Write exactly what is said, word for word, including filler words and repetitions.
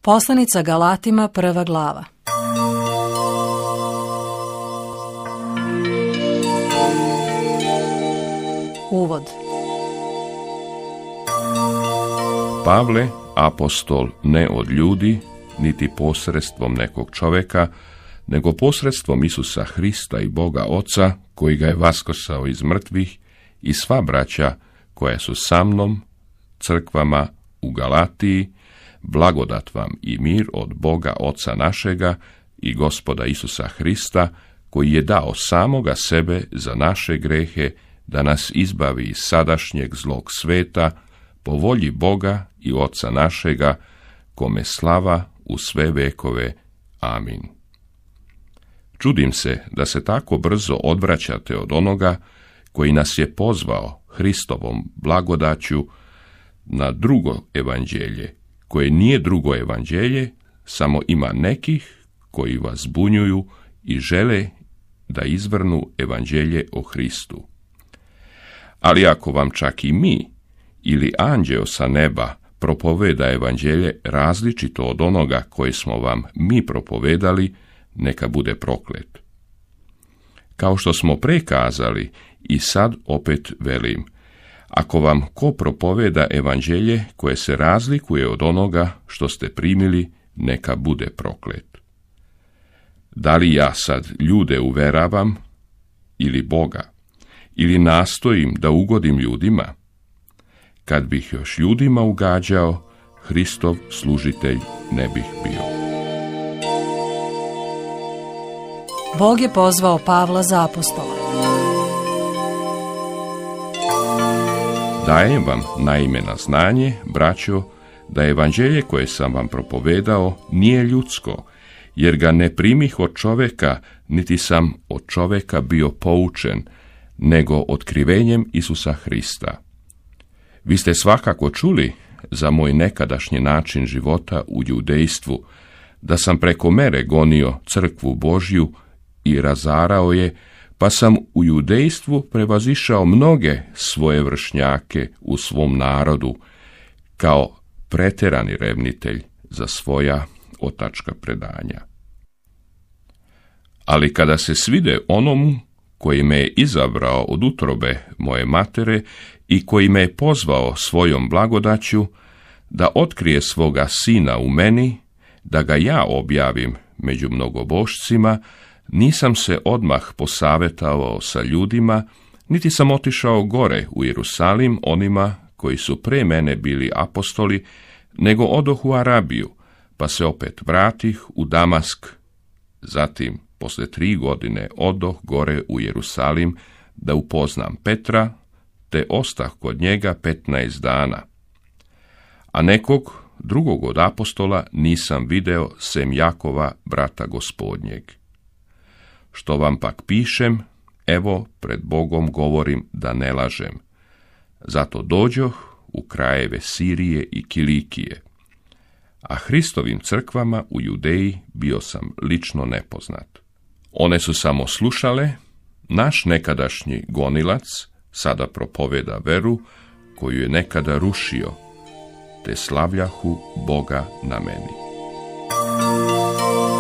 Poslanica Galatima, prva glava. Uvod. Pavle, apostol ne od ljudi, niti posredstvom nekog čoveka, nego posredstvom Isusa Hrista i Boga Oca, koji ga je vaskrsao iz mrtvih, i sva braća koja su sa mnom, crkvama u Galatiji, blagodat vam i mir od Boga Oca našega i Gospoda Isusa Hrista, koji je dao samoga sebe za naše grehe, da nas izbavi iz sadašnjeg zlog sveta, po volji Boga i Oca našega, kome slava u sve vekove. Amin. Čudim se da se tako brzo odvraćate od onoga koji nas je pozvao Hristovom blagodaću na drugo evanđelje, koje nije drugo evanđelje, samo ima nekih koji vas zbunjuju i žele da izvrnu evanđelje o Hristu. Ali ako vam čak i mi ili anđeo sa neba propoveda evanđelje različito od onoga koje smo vam mi propovedali, neka bude proklet. Kao što smo prekazali, i sad opet velim, ako vam ko propoveda evanđelje koje se razlikuje od onoga što ste primili, neka bude proklet. Da li ja sad ljude uveravam ili Boga, ili nastojim da ugodim ljudima? Kad bih još ljudima ugađao, Hristov služitelj ne bih bio. Bog je pozvao Pavla za apostola. Dajem vam naime na znanje, braćo, da evanđelje koje sam vam propovedao nije ljudsko, jer ga ne primih od čoveka, niti sam od čoveka bio poučen, nego otkrivenjem Isusa Hrista. Vi ste svakako čuli za moj nekadašnji način života u judejstvu, da sam preko mere gonio crkvu Božju i razarao je, pa sam u judejstvu prevazišao mnoge svoje vršnjake u svom narodu, kao preterani revnitelj za svoja otačka predanja. Ali kada se svide onomu koji me je izabrao od utrobe moje matere i koji me je pozvao svojom blagodaću, da otkrije svoga sina u meni, da ga ja objavim među mnogobošcima, nisam se odmah posavetovao sa ljudima, niti sam otišao gore u Jerusalim onima koji su pre mene bili apostoli, nego odoh u Arabiju, pa se opet vratih u Damask. Zatim, posle tri godine, odoh gore u Jerusalim da upoznam Petra, te ostah kod njega petnaest dana. A nekog drugog od apostola nisam video sem Jakova, brata Gospodnjeg. Što vam pak pišem, evo pred Bogom govorim da ne lažem. Zato dođoh u krajeve Sirije i Kilikije. A Hristovim crkvama u Judeji bio sam lično nepoznat. One su samo slušale, naš nekadašnji gonilac sada propoveda veru koju je nekada rušio, te slavljahu Boga na meni.